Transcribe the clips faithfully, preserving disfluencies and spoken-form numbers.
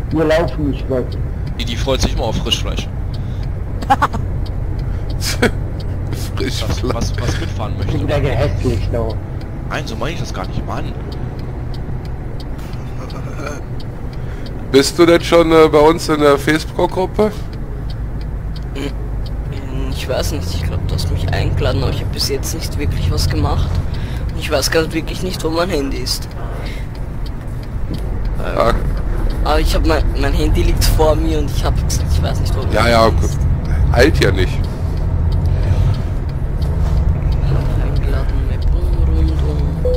Wir laufen nicht weg. Die, die freut sich immer auf Frischfleisch. Frischfleisch. Was, was, was mitfahren Ich bin möchte. wieder gehässlich da. Nein, so meine ich das gar nicht, Mann. Bist du denn schon äh, bei uns in der Facebook-Gruppe? Ich weiß nicht, ich glaube, du hast mich eingeladen, aber ich habe bis jetzt nicht wirklich was gemacht. Und ich weiß gerade wirklich nicht, wo mein Handy ist. Ähm, Ja, aber ich habe mein, mein Handy liegt vor mir und ich habe gesagt, ich weiß nicht, wo mein ja, Handy ja, ist. alt ja nicht. Eingeladen, Map rundum.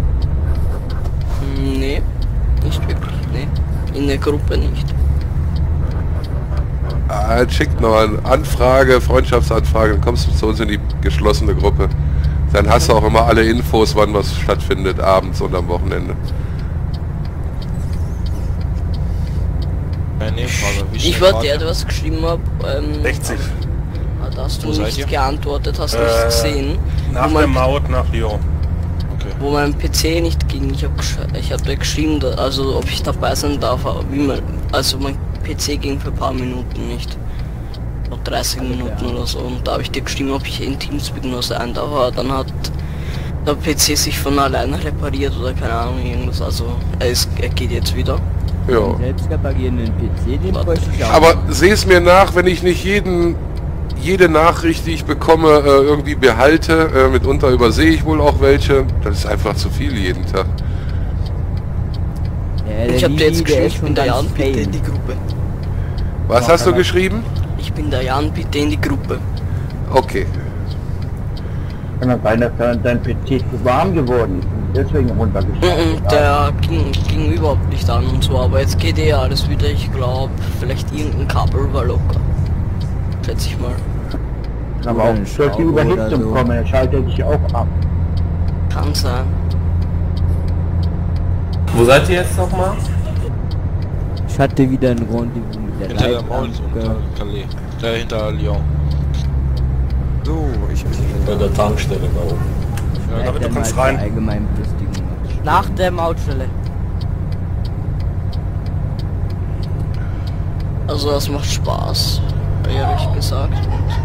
Hm, nee, nicht wirklich, nee. In der Gruppe nicht. Ah, schickt noch eine Anfrage, Freundschaftsanfrage, dann kommst du zu uns in die geschlossene Gruppe. Dann hast du auch immer alle Infos, wann was stattfindet, abends und am Wochenende. Ja, nee, Frage. Wie Ich schnell war der, fahrt der was geschrieben hat. Ähm, sechzig. ah, da hast du Wo seid nicht ihr? geantwortet, hast Äh, nicht gesehen. Nach Wo der mein, Maut nach Lyon. ihr? Okay. wo mein P C nicht ging. Ich habe ich hab da geschrieben, da, also ob ich dabei sein darf, aber wie man, also mein P C ging für ein paar Minuten nicht. Noch dreißig Minuten oder so. Und da habe ich dir geschrieben, ob ich in Teamspeak nur sein darf, aber dann hat der P C sich von alleine repariert oder keine Ahnung irgendwas. Also er, ist, er geht jetzt wieder. Ja. Selbst reparierenden P C, den bräuchte ich auch. Aber seh es mir nach, wenn ich nicht jeden, jede Nachricht, die ich bekomme, äh, irgendwie behalte. Äh, mitunter übersehe ich wohl auch welche. Das ist einfach zu viel jeden Tag. Ja, der Ich habe dir jetzt Vivi, der geschrieben, ist ich schon bin der ganz Jan, bitte in fame. die Gruppe. Was hast du geschrieben? Ich bin der Jan, bitte in die Gruppe. Okay. Kann das sein, dass dann dein P C zu warm geworden ist und deswegen runtergeschaltet Mhm, der ging, ging überhaupt nicht an und so, aber jetzt geht eh alles wieder. Ich glaube, vielleicht irgendein Kabel war locker. Schätze ich mal. Aber Oder auch eine durch die Schraube Überhitzung oder so. kommen, dann schaltet er sich auch ab. Kann sein. Wo seid ihr jetzt nochmal? Ich hatte wieder ein Rendezvous mit der Hinter der Maul und Leitplanke. Calais. Der hinter Lyon. So, ich bin Bei der Tankstelle da oben. Ja, damit du Dann kannst mal rein. zur allgemeinen Belustigung. Nach der Mautstelle. Also das macht Spaß, ehrlich gesagt.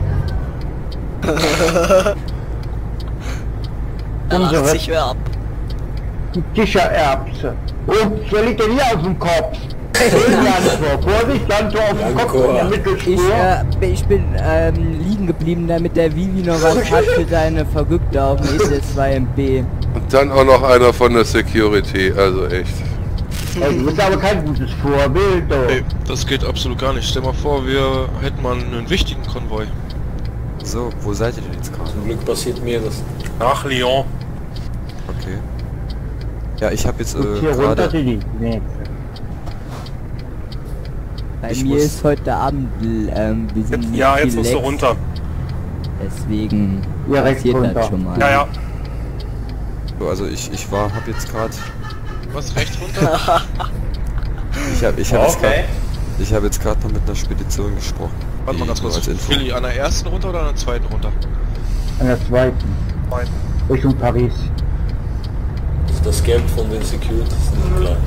Er lacht Unsere- sich wer ab. Die Kichererbse. Und der liegt ja hier auf dem Kopf. Jantor, Vorsicht, Jantor auf dem Kopf in der Ich, Mittelspur. äh, ich bin ähm, liegen geblieben, damit der Vivi noch was hat für seine Verrückte auf dem E C zwei M P. Und dann auch noch einer von der Security. Also echt. Ey, du bist aber kein gutes Vorbild, doch. Ey, das geht absolut gar nicht. Stell mal vor, wir hätten mal einen wichtigen Konvoi. So, wo seid ihr denn jetzt gerade? Zum Glück passiert mir das. Nach Lyon. Okay. Ja, ich habe jetzt äh, Und hier runter gerade... die die nächste. Bei Ich mir muss- ist heute Abend, ähm, wir sind Jetzt, nicht ja, viel jetzt musst du Lex, runter. Deswegen Ja, rechts passiert runter. das schon mal. Ja, ja. So, also ich, ich war, habe jetzt gerade... Was, rechts runter? Ich habe ich hab jetzt Okay. gerade... Ich habe jetzt gerade noch mit einer Spedition gesprochen. Warte mal Die ganz nur kurz. als Info. Willi, an der ersten runter oder an der zweiten runter? An der zweiten. Zweiten. Richtung Paris. Also das Geld von den Securities nicht gleich.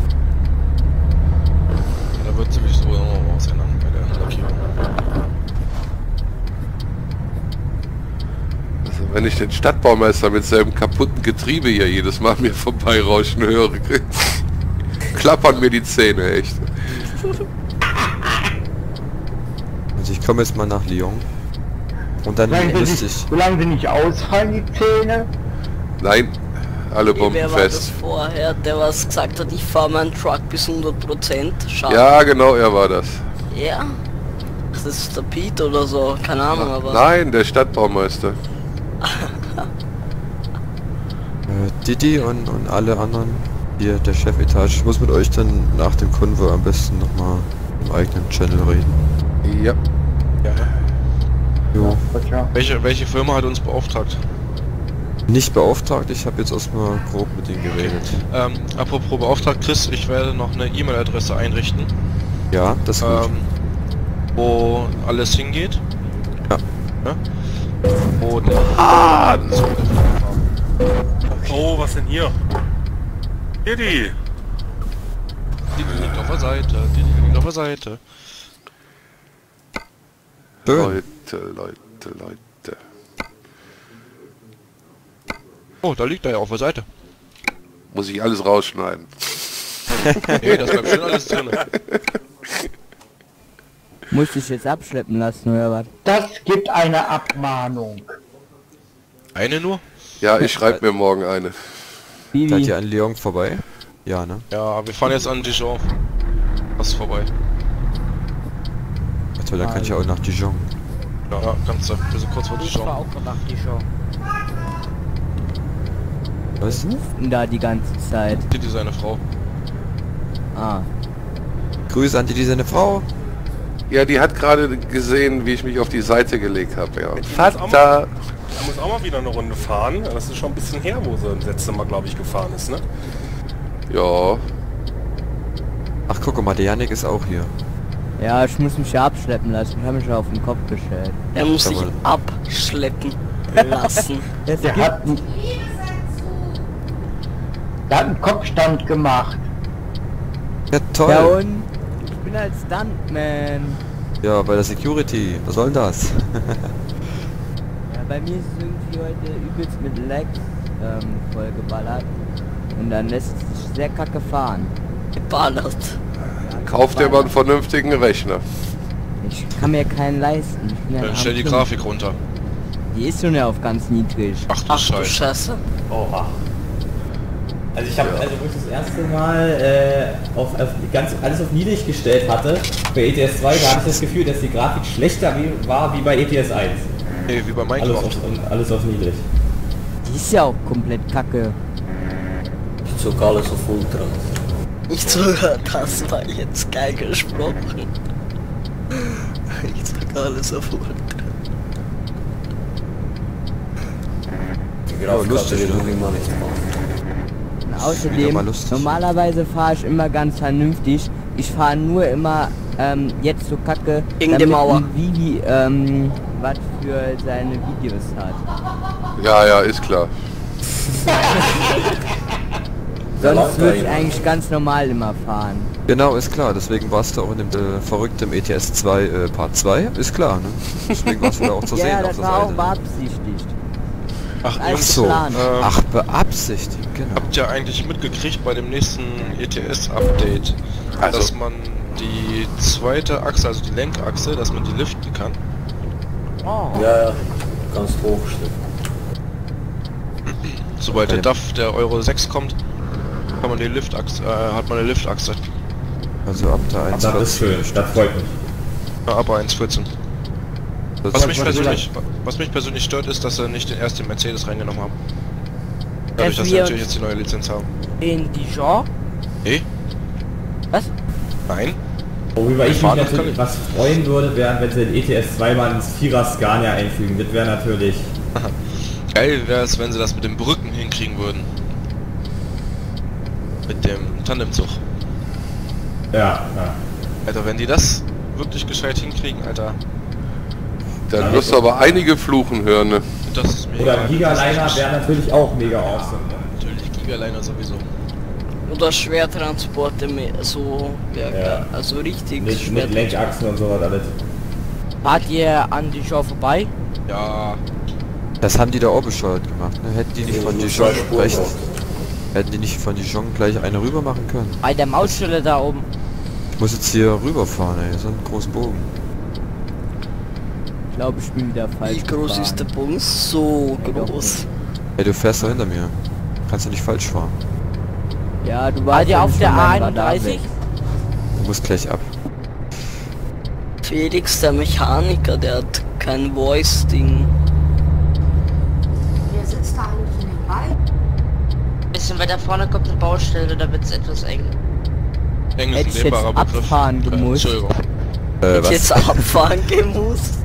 Da wird sich so noch was ändern bei der Lackierung. Also wenn ich den Stadtbaumeister mit seinem kaputten Getriebe hier jedes Mal mir vorbeirauschen höre, klappern mir die Zähne, echt. Also ich komme jetzt mal nach Lyon. Und dann Solange sie müsste ich... nicht, solange sie nicht ausfallen, die Zähne. Nein, alle Wer Bomben war das fest. vorher, der was gesagt hat, ich fahre meinen Truck bis hundert Prozent? Schade. Ja, genau, er war das. Ja? Das ist der Pete oder so, keine Ahnung, aber... Nein, der Stadtbaumeister. Äh, Didi und, und alle anderen, hier der Chefetage, ich muss mit euch dann nach dem Konvoi am besten nochmal im eigenen Channel reden. Ja. Ja. Jo. Tja. Welche, welche Firma hat uns beauftragt? Nicht beauftragt, ich habe jetzt erstmal grob mit ihnen geredet. Ähm, apropos beauftragt, Chris, ich werde noch eine E-Mail-Adresse einrichten, Ja, das ist gut. ähm, wo alles hingeht. Ja. Ja? Wo der... Ah! Oh, was denn hier? Hier die. Die liegt auf der Seite. Didi liegt auf der Seite. Schön. Leute, Leute, Leute. Oh, da liegt er ja auf der Seite. Muss ich alles rausschneiden. Nee, das bleibt schön alles drin. Muss ich jetzt abschleppen lassen oder was? Das gibt eine Abmahnung. Eine nur? Ja, ich schreibe mir morgen eine. Seid Vivi, ihr an Lyon vorbei? Ja, ne? Ja, wir fahren jetzt an Dijon. Das ist vorbei. Ach toll, dann kann ich ja auch nach Dijon. Ja, ja, kannst du. Wir sind kurz vor Ich war Dijon. auch nach Dijon. Was? rufen da die ganze Zeit. Didi seine Frau. Ah. Grüße an die, seine Frau. Ja, die hat gerade gesehen, wie ich mich auf die Seite gelegt habe. Ja. Jetzt muss auch Vater! Er muss auch mal wieder eine Runde fahren. Das ist schon ein bisschen her, wo sie das letzte Mal, glaube ich, gefahren ist, ne? Ja, Ach guck mal, der Janik ist auch hier. Ja, ich muss mich ja abschleppen lassen. Ich habe mich ja auf den Kopf gestellt. Er muss sich Jawohl. abschleppen lassen. Es Der gibt- hat, einen- der hat einen Kopfstand gemacht. Ja toll. Ja und? Ich bin als Stuntman. Ja, bei der Security. Was soll das? Ja, bei mir ist es irgendwie heute übelst mit Lags ähm, vollgeballert. Und dann lässt es sich sehr kacke fahren. Geballert. kauf dir mal einen vernünftigen Rechner. Ich kann mir keinen leisten. Ich bin ja Dann ein stell die armer Grafik runter. Kind. Die ist schon ja auf ganz niedrig. Ach du Ach du Scheiße. Scheiße. Oha. Also ich habe, also wo ich das erste Mal äh, auf, auf ganz alles auf niedrig gestellt hatte, bei E T S zwei, da hatte ich das Gefühl, dass die Grafik schlechter wie, war wie bei E T S eins. Nee, wie bei Alles Minecraft. auf, alles auf niedrig. Die ist ja auch komplett kacke. Ich zog alles auf Ultra. Ich sogar, das war jetzt geil gesprochen. Ich sogar alles auf Ultra. Die Grafikkarte lustig, will ne? noch immer nicht fahren. Und Wieder außerdem, mal lustig. normalerweise fahre ich immer ganz vernünftig. Ich fahre nur immer ähm, jetzt so kacke, Gegen die damit Mauer. ein Vivi ähm, was für seine Videos hat. Ja, ja, ist klar. Sonst läuft würde da ich jemand. eigentlich ganz normal immer fahren. Genau, ist klar. Deswegen warst du auch in dem äh, verrückten E T S zwei äh, Part zwei. Ist klar, ne? Deswegen warst du da auch zu Ja, sehen ja, auf das der war auch Seite. beabsichtigt. Ach, Alles Jungs, so. geplant. äh, Ach, beabsichtigt, genau. habt ihr eigentlich mitgekriegt bei dem nächsten E T S-Update, Also- dass man die zweite Achse, also die Lenkachse, dass man die liften kann? Oh. Ja, ja, kannst hochstellen. Sobald der Ja. D A F, der Euro sechs kommt, kann man die Liftachse, äh, hat man eine Liftachse. Also ab der eins. Das ist schön, das freut mich. Ja, aber eins vierzehn. Das Was mich persönlich, was mich persönlich stört, ist, dass sie nicht den ersten Mercedes reingenommen haben. Dadurch, dass sie wir natürlich jetzt die neue Lizenz haben. In Dijon? Nee? Was? Nein? Worüber ich mich Fahren kann natürlich ich. was freuen würde, wären, wenn sie den E T S zwei mal ins Vierer Scania einfügen. Das wäre natürlich... Geil wäre es, wenn sie das mit den Brücken hinkriegen würden. Mit dem Tandemzug. Ja, ja. Alter, wenn die das wirklich gescheit hinkriegen, Alter, Dann wirst du aber einige fluchen hören, ne? das ist mir Oder egal. ein Gigaliner Das ist wäre natürlich auch mega awesome. Ne? natürlich Gigaliner sowieso. Oder Schwertransporte mehr so, ja, Ja. also richtig Mit, mit Schwert- Lenkachsen und sowas alles. Fahrt ihr an Dijon vorbei? Ja, Das haben die da auch bescheuert gemacht, ne? Hätten die nicht von Nur Dijon zwei Spuren rechts, drauf. hätten die nicht von Dijon gleich eine rüber machen können? Bei der Mautstelle da oben. Ich muss jetzt hier rüberfahren, ey, so einen großen Bogen. Ich glaube, ich bin wieder falsch. Wie groß gefahren. ist der Bogen? So Ja, doch groß. Ey, du fährst da hinter mir. Kannst du nicht falsch fahren. Ja, du Wart warst ihr ja auf nicht der von A meinem Radar einunddreißig? weg. Du musst gleich ab. Felix, der Mechaniker, der hat kein Voice-Ding. Wer sitzt da eigentlich in dem Ball? Bisschen weiter vorne kommt eine Baustelle, da wird es etwas eng. eng Hätte ist ich ein jetzt dehnbarer Begriff. abfahren Äh, gemusst. Entschuldigung. Äh, Ich was? jetzt abfahren gemusst.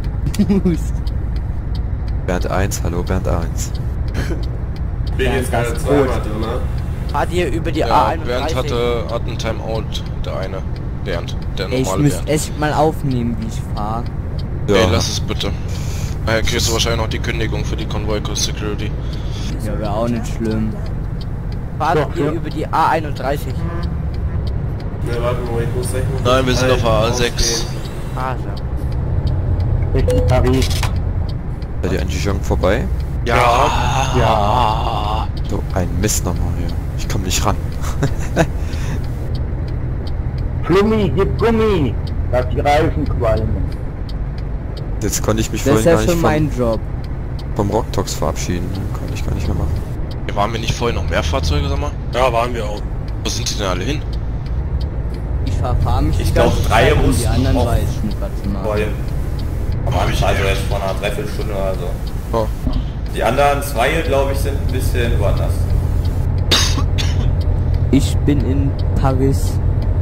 Bernd eins, hallo Bernd eins. Bin jetzt ganz ganz rot. Fahrt ihr über die A Ja, einunddreißig? Bernd hatte, hat einen Timeout, der eine. Bernd, der Ey, ich normale müsste Bernd. echt mal aufnehmen, wie ich fahre. Ja, Ey, lass es bitte. Daher kriegst du wahrscheinlich noch die Kündigung für die Convoy Security. Ja, wäre auch nicht schlimm. Fahrt So, ihr ja. über die A einunddreißig? Ne, warte mal, ich muss rechnen. Nein, wir sind auf A sechs. Ah, so. Richtung Paris. Seid ihr an Dijon vorbei? Ja. Ja. So, ein Mist nochmal hier. Ich komme nicht ran. Flummi, gib Gummi, dass die Reifen qualmen. Jetzt konnte ich mich Das ist vorhin ja gar nicht schon vom, mein Job. vom Rocktox verabschieden. Konnte ich gar nicht mehr machen. Waren wir nicht vorhin noch mehr Fahrzeuge, sag mal? Ja, waren wir auch. Wo sind die denn alle hin? Ich verfahre mich Ich die glaub, ganze drei Zeit, um mussten die anderen auch weiß ich nicht, was zu machen. Vorhin. Am Anfang, also jetzt vor einer Dreiviertelstunde oder so. Oh. Die anderen zwei, glaube ich, sind ein bisschen woanders. Ich bin in Paris.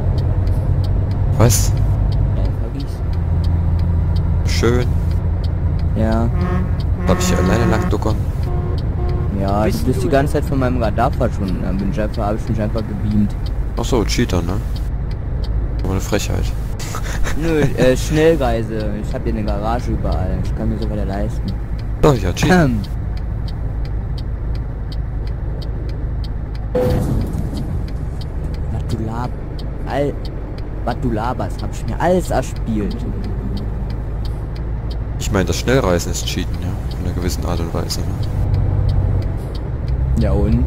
Was? Ja, in Paris. Schön. Ja. Darf ich hier alleine lang duckern? Ja, du bist die ganze Zeit von meinem Radar verschwunden. Dann bin ich einfach, habe ich mich einfach gebeamt. Ach so, Cheater, ne? Aber eine Frechheit. Nö, äh, Schnellreise. Ich habe hier eine Garage überall. Ich kann mir so weiter leisten. Doch, ja, Cheater. Ähm. Was du lab... All... Was du laberst, hab ich mir alles erspielt. Ich meine, das Schnellreisen ist Cheaten, ja. In einer gewissen Art und Weise, ne? Ja und?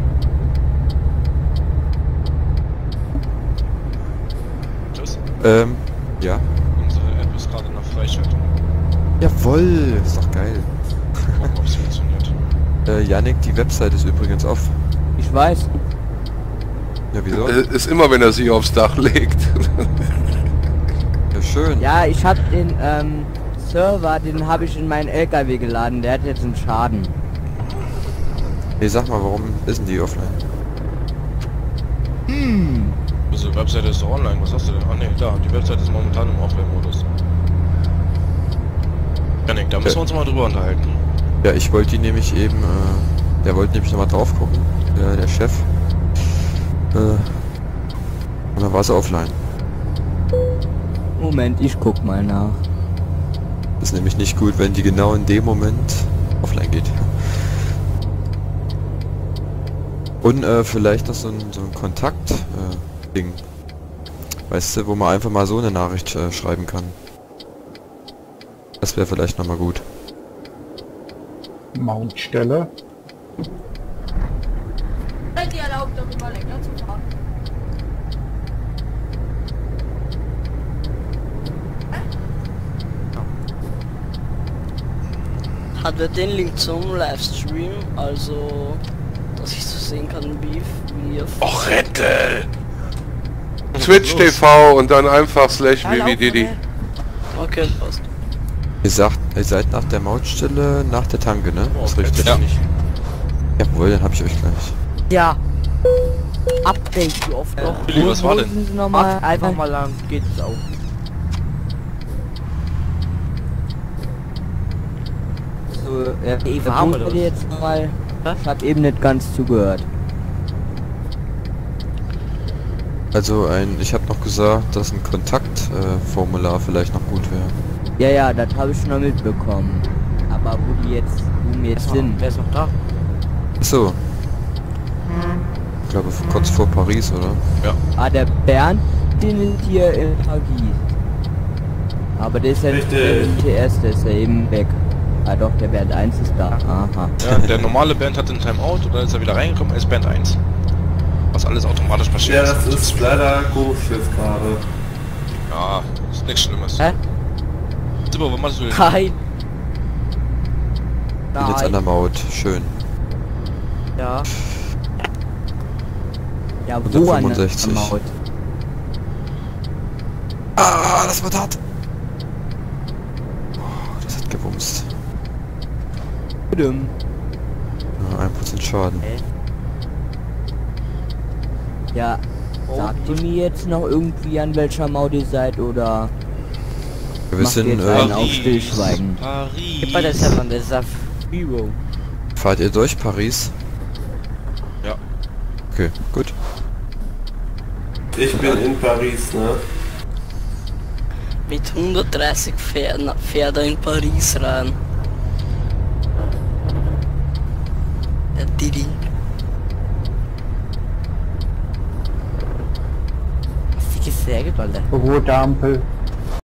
Tschüss. Ähm, ja. Unsere App ist gerade nach Freischaltung. Jawoll, ist doch geil. Gucken, ob es funktioniert. Äh, Yannick, die Website ist übrigens off. Ich weiß. Ja, wieso? Äh, Ist immer, wenn er sich aufs Dach legt. Ja, schön. Ja, ich hab den ähm, Server, den habe ich in meinen L K W geladen. Der hat jetzt einen Schaden. Hey, sag mal, warum ist denn die offline? Hm. Unsere Webseite ist doch online, was hast du denn? Ah ne, da, die Webseite ist momentan im Offline-Modus. Janik, da müssen wir uns mal drüber unterhalten. Ja, ich wollte die nämlich eben, äh, der wollte nämlich nochmal drauf gucken, der, der Chef. Äh, und dann war sie offline. Moment, ich guck mal nach. Das ist nämlich nicht gut, wenn die genau in dem Moment offline geht. Und äh, vielleicht noch so ein, so ein Kontakt-Ding. Äh, weißt du, wo man einfach mal so eine Nachricht äh, schreiben kann. Das wäre vielleicht nochmal gut. Mountstelle. Seid ihr erlaubt, darüber länger zu fahren? Hat er den Link zum Livestream, also dass ich so sehen kann, wie wie ihr Och, Rettel! Twitch T V und dann einfach slash Vivididi. Okay, passt. Ihr sagt, ihr seid nach der Mautstelle, nach der Tanke, ne? Oh, ist richtig. Ja. Jawohl, dann hab ich euch gleich. Ja. Update, wie oft noch? Billy, was war denn? Sind Sie noch mal? Ach, einfach mal lang, geht es auch. So, äh, Ey, wo warm seid oder ihr was? jetzt noch mal? Was? Ich hab eben nicht ganz zugehört. Also ein, ich habe noch gesagt, dass ein Kontaktformular äh, Formular vielleicht noch gut wäre. Ja, ja, das habe ich schon noch mitbekommen. Aber wo die jetzt, wo wir jetzt Wer ist noch- sind. Wer ist noch da? Achso. Ich glaube kurz vor Paris, oder? Ah, der Bernd, den ist hier in Paris. Aber der ist ja nicht Richtig. im T S, der ist ja eben weg. Ah doch, der Bernd eins ist da. Aha. Ja, der normale Band hat den Timeout und dann ist er wieder reingekommen als Band eins. Was alles automatisch passiert. Ja, das ist leider komisch jetzt gerade. Ja, ist nichts Schlimmes. Hä? Super, was machst du denn? Nein. Bin jetzt an der Maut. Schön. Ja. Ja, wo an der hundertfünfundsechzig. Maut? Ah, das war hart. Oh, das hat gewumst. Dumm. Ja, ein Prozent Schaden. Ja, sagt ihr mir jetzt noch irgendwie an welcher Maut ihr seid oder Wir macht ihr sind, jetzt einen äh, auf Stillschweigen? Paris. Bei der Seven, der ist auf Hero. fahrt ihr durch Paris? Ja. Okay, gut. Ich bin in Paris, ne? Mit hundertdreißig Pferden fährt er in Paris rein. Der Didi. gesägt, Alter. Rote Ampel.